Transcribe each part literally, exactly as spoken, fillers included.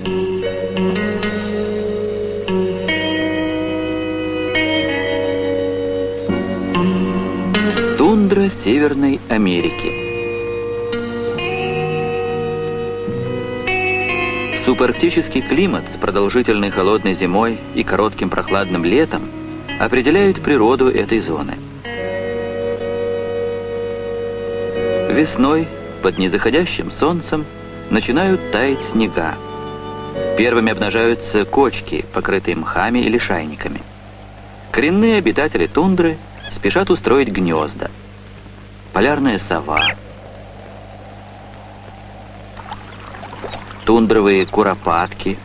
Тундра Северной Америки. Субарктический климат с продолжительной холодной зимой и коротким прохладным летом определяют природу этой зоны. Весной под незаходящим солнцем начинают таять снега. Первыми обнажаются кочки, покрытые мхами или лишайниками. Коренные обитатели тундры спешат устроить гнезда. Полярная сова, тундровые куропатки,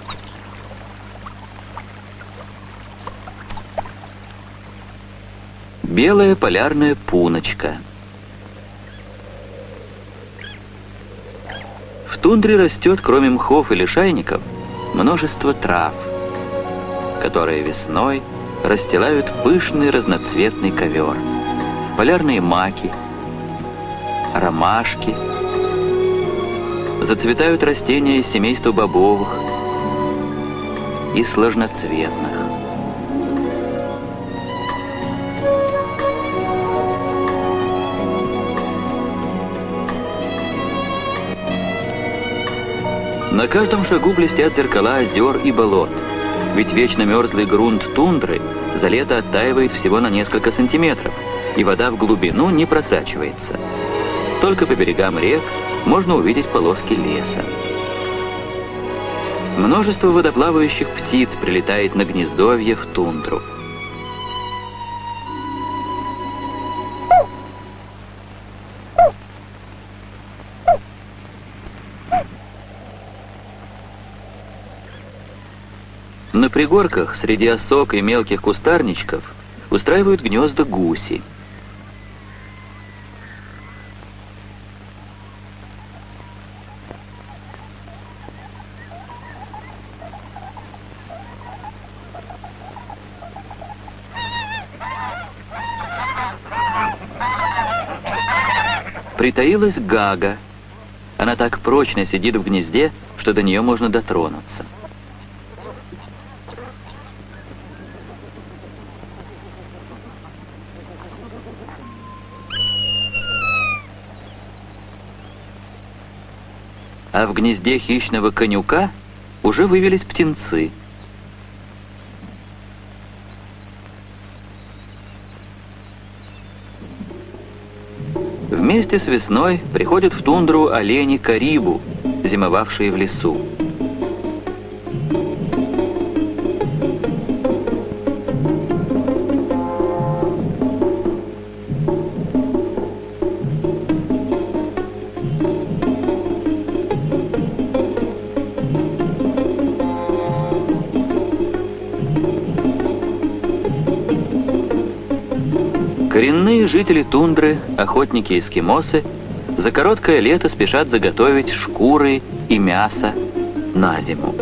белая полярная пуночка. В тундре растет, кроме мхов и лишайников, множество трав, которые весной расстилают пышный разноцветный ковер. Полярные маки, ромашки, зацветают растения из семейства бобовых и сложноцветных. На каждом шагу блестят зеркала озер и болот, ведь вечно мерзлый грунт тундры за лето оттаивает всего на несколько сантиметров, и вода в глубину не просачивается. Только по берегам рек можно увидеть полоски леса. Множество водоплавающих птиц прилетает на гнездовье в тундру. На пригорках среди осок и мелких кустарничков устраивают гнезда гуси. Притаилась гага. Она так прочно сидит в гнезде, что до нее можно дотронуться. А в гнезде хищного конюка уже вывелись птенцы. Вместе с весной приходят в тундру олени-карибу, зимовавшие в лесу. Коренные жители тундры, охотники-эскимосы, за короткое лето спешат заготовить шкуры и мясо на зиму.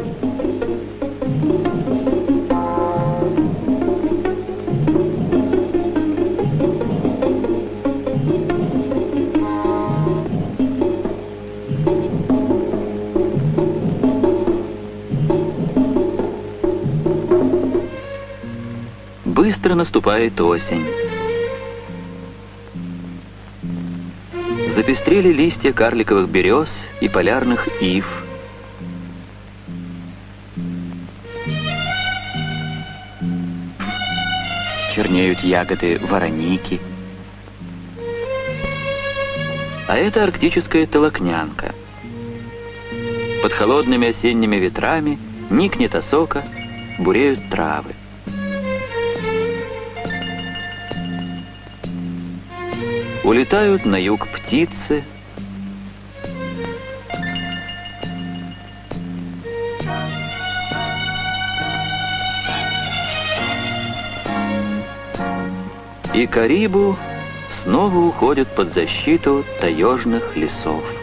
Быстро наступает осень. Запестрели листья карликовых берез и полярных ив. Чернеют ягоды вороники. А это арктическая толокнянка. Под холодными осенними ветрами никнет осока, буреют травы. Улетают на юг птицы. И карибу снова уходят под защиту таежных лесов.